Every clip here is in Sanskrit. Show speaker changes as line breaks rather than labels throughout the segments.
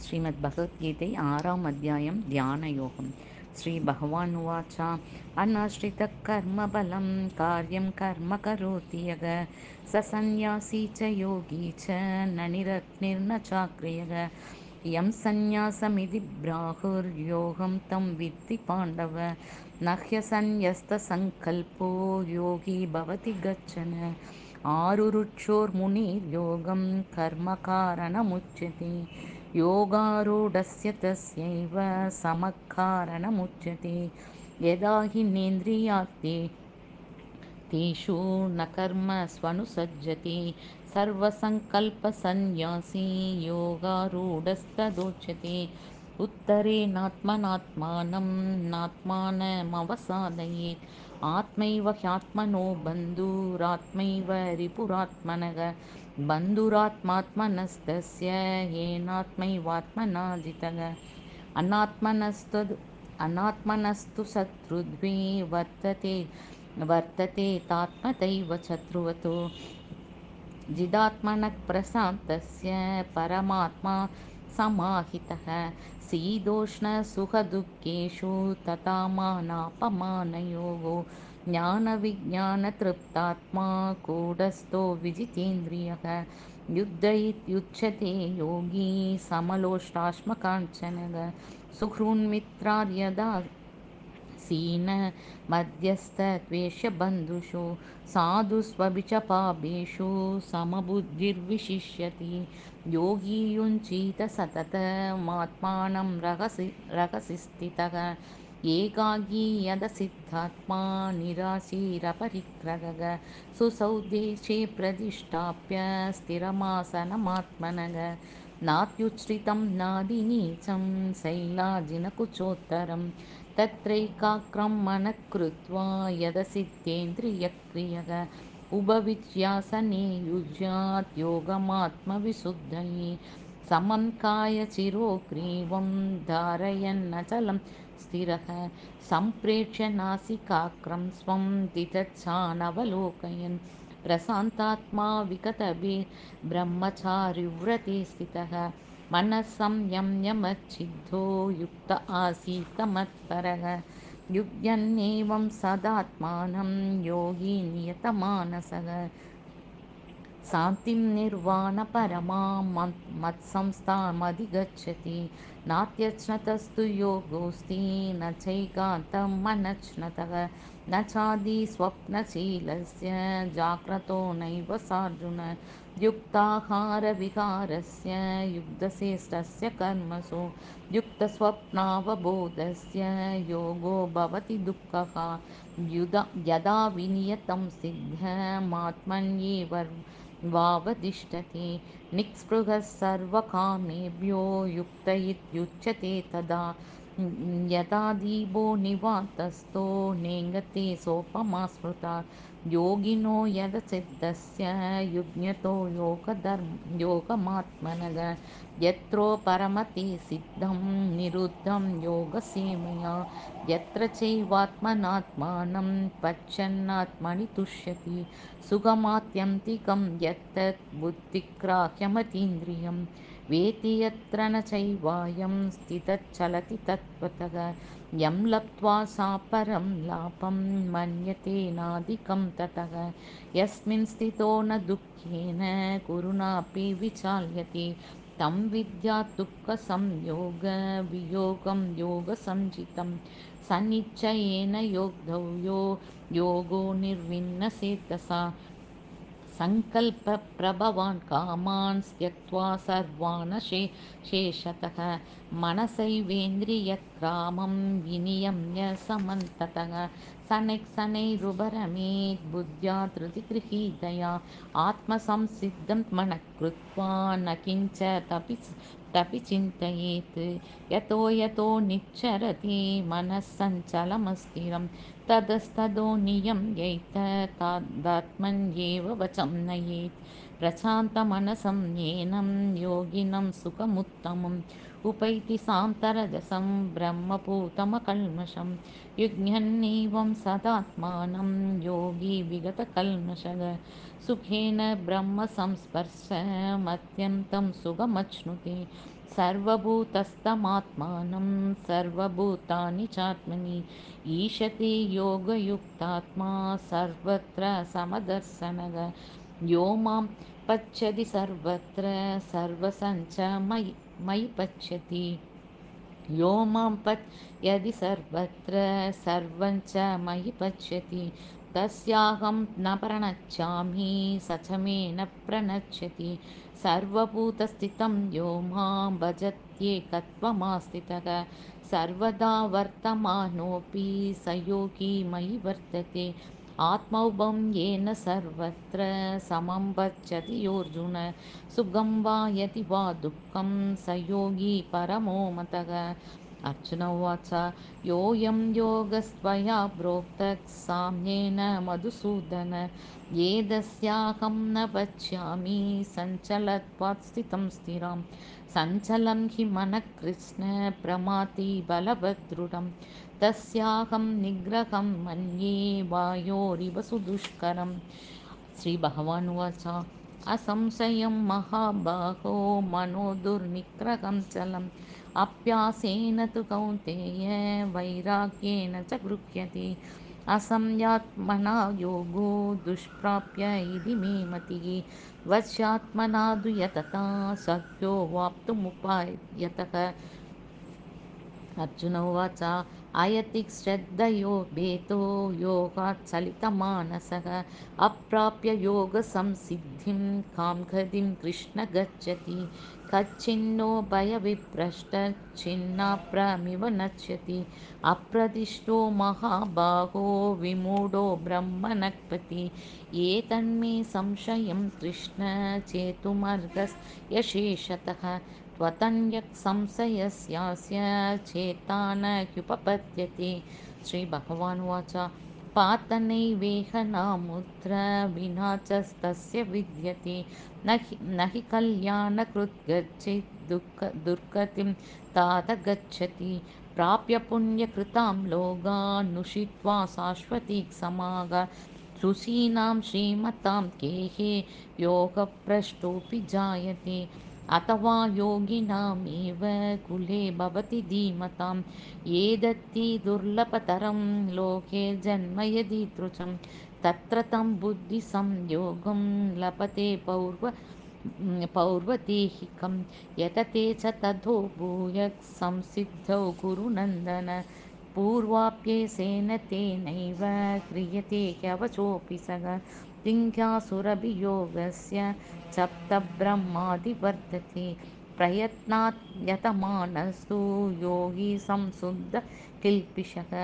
श्रीमद्भगवद्गीते आराम् अध्यायं ध्यानयोगं श्रीभगवानुवाच अनाश्रितः कर्मबलं कार्यं कर्म करोति यः स सन्न्यासी च योगी च न निरग्निर्न चाक्रियः यं सन्न्यासमिति प्राहुर्योगं तं विद्धि पाण्डव न ह्यसन्न्यस्तसङ्कल्पो योगी भवति गच्छन् आरुरुक्षोर्मुनिर्योगं कर्मकारणमुच्यते योगारूढस्य तस्यैव समकारणमुच्यते यदा तेषु न कर्मस्वनुसज्जते सर्वसङ्कल्पसन्न्यासी योगारूढस्तदोच्यते उत्तरेणात्मनात्मानं नात्मानमवसादयेत् आत्मैव ह्यात्मनो बन्धुरात्मैव रिपुरात्मनः बन्धुरात्मात्मनस्तस्य येनात्मैवात्मना जितः अनात्मनस्तु शत्रुद्वे वर्तते तात्मतैव शत्रुवतो जिदात्मनः प्रशान्तस्य परमात्मा समाहितः शीतोष्णसुखदुःखेषु तथा मानापमानयोः ज्ञानविज्ञानतृप्तात्मा कूटस्थो विजितेन्द्रियः युद्धयुच्यते योगी समलोष्टाश्मकाञ्चनः सुहृन्मित्रार्यदा सीन मध्यस्थद्वेषबन्धुषु साधुष्वभिचपापेषु समबुद्धिर्विशिष्यति योगी युञ्जीत सततमात्मानं रहसि स्थितः एकाकी यदसिद्धात्मा निराशीरपरिग्रहः सुसौदेशे प्रतिष्ठाप्य स्थिरमासनमात्मनः नात्युच्छ्रितं नादिनीचं शैलाजिनकुचोत्तरम् तत्रैकाग्रं मनः कृत्वा यदसितेन्द्रियक्रियः उपविच्यासने युज्यात् योगमात्मविशुद्धये समं कायचिरोग्रीवं धारयन्नचलं स्थिरः सम्प्रेक्ष्य नासिकाग्रं स्वं दिदच्छानवलोकयन् प्रशान्तात्मा विगतभिर्ब्रह्मचारिव्रते स्थितः मनः संयम्य युक्त आसीत् मत्परः युध्यन्नेवं सदात्मानं योगी नियतमानसः शान्तिं निर्वाणपरमां मत्संस्थामधिगच्छति नात्यश्नतस्तु योगोऽस्ति न चैकान्तं मनश्नतः न चादिस्वप्नशीलस्य जाग्रतो नैव सार्जुन युक्ताहारविहारस्य युक्तचेष्टस्य कर्मसु युक्तस्वप्नावबोधस्य योगो भवति दुःखः यदा विनियतं सिद्धमात्मन्येव वावतिष्ठते निःस्पृहः सर्वकामेभ्यो युक्त इत्युच्यते तदा यदा दीपो निवातस्थो नेङ्गते सोपमा स्मृता योगिनो यदसिद्धस्य युज्ञतो योगमात्मनः यत्रो परमते सिद्धं निरुद्धं योगसेमया यत्र चैवात्मनात्मानं पश्यन्नात्मनि तुष्यति सुखमात्यन्तिकं यत्तत् बुद्धिग्राह्यमतीन्द्रियं वेति यत्र न चैवायं स्थितश्चलति तत्त्वतः यं लब्ध्वा सापरं लाभं मन्यते नाधिकं ततः यस्मिन् स्थितो न दुःखेन कुरुणापि विचाल्यते तं विद्यात् दुःखसंयोगवियोगं योगसञ्चितं सनिश्चयेन योक्तव्यो योगो निर्विण्णचेतसा सङ्कल्पप्रभवान् कामान् त्यक्त्वा सर्वान् शेषतः मनसैवेन्द्रियग्रामं विनियम्य समन्ततः शनैरुपरमेत् बुद्ध्या धृतिगृहीतया आत्मसंसिद्धं मनः कृत्वा न किञ्चिदपि चिन्तयेत् यतो निच्चरति मनः सञ्चलमस्थिरं ततस्ततो नियम्यैत तादात्मन्येव वचं नयेत् प्रशान्तमनसं येनं योगिनं सुखमुत्तमम् उपैति सान्तरजसं ब्रह्मपूतमकल्मषं युज्ञन्नेवं सदात्मानं योगी विगतकल्मषः सुखेन ब्रह्मसंस्पर्शमत्यन्तं सुखमश्नुते सर्वभूतस्थमात्मानं सर्वभूतानि चात्मनि ईशते योगयुक्तात्मा सर्वत्र समदर्शनः यो मां पश्यति सर्वत्र सर्वसञ्च मयि पश्यति यो मां यदि सर्वत्र सर्वं च मयि पश्यति तस्याहं न प्रणश्यामि स च मे न प्रणश्यति सर्वभूतस्थितं यो मां भजत्येकत्वमास्थितः सर्वदा वर्तमानोऽपि स योगी मयि वर्तते आत्मौपं येन सर्वत्र समं गच्छति योऽर्जुन सुखं वा यदि वा दुःखं स योगी परमो मतः अर्जुन उवाच योऽयं योगस्त्वया प्रोक्तः साम्येन मधुसूदन एतस्याहं न पश्यामि सञ्चलत्वात् स्थितं स्थिरं सञ्चलं हि मनः कृष्ण प्रमाति बलवदृढं तस्याहं निग्रहं मन्ये वायोरिव सुदुष्करम् श्रीभगवानुवाच असंशयं महाबाहो मनो दुर्निग्रहं चलम् अभ्यासेन तु कौन्तेय वैराग्येण च गृह्यते असंयात्मना योगो दुष्प्राप्य इति मे मतिः वश्यात्मना तु यतता शक्यो वाप्तुमुपायतः अर्जुन उवाच अयति श्रद्धयो भेतो योगात् चलितमानसः अप्राप्य योगसंसिद्धिं कां गतिं कृष्ण गच्छति कच्छिन्नो भयविभ्रष्टच्छिन्नाभ्रमिव नश्यति अप्रदिष्टो महाबाहो विमूढो ब्रह्मणः एतन्मे संशयं कृष्ण चेतुमर्हस्यशेषतः त्वतन्यः संशयस्यास्य चेता न ह्युपपद्यते श्रीभगवानुवाच पार्थ नैवेह नामुत्र विना च तस्य विद्यते न हि कल्याणकृत् गच्छेत् दुर्गतिं तात गच्छति प्राप्य पुण्यकृतां लोकान्नुषित्वा शाश्वती समाग ऋषीणां श्रीमतां गेहे योगभ्रष्टोऽपि जायते अथवा योगिनामेव कुले भवति धीमताम् एदत्ति दुर्लभतरं लोके जन्म यदीदृशं तत्र तं बुद्धिसंयोगं लभते पौर्वदेहिकं यतते च ततो भूयः संसिद्धौ कुरु नन्दन पूर्वाप्येसेन तेनैव क्रियते ह्यवचोऽपि सः सिंहासुरभियोगस्य सप्तब्रह्मादिवर्तते प्रयत्नात् यतमानस्तु योगी संशुद्ध किल्पिषः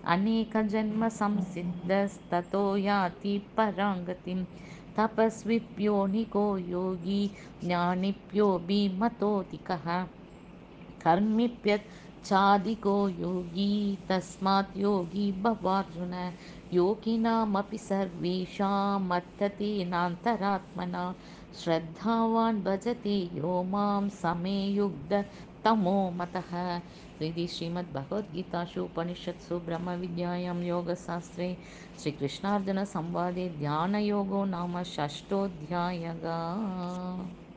अनेकजन्मसंसिद्धस्ततो याति पराङ्गतिं तपस्विभ्यो योगी ज्ञानिभ्यो मतोऽधिकः कर्मिभ्यच्चाधिको योगी तस्मात् योगी भवार्जुन योगिनामपि सर्वेषां मत्ततेनान्तरात्मना श्रद्धावान् भजते यो मां समे युक्ततमो मतः इति श्रीमद्भगवद्गीतासु उपनिषत्सु ब्रह्मविद्यायां योगशास्त्रे श्रीकृष्णार्जुनसंवादे ध्यानयोगो नाम षष्ठोऽध्यायः।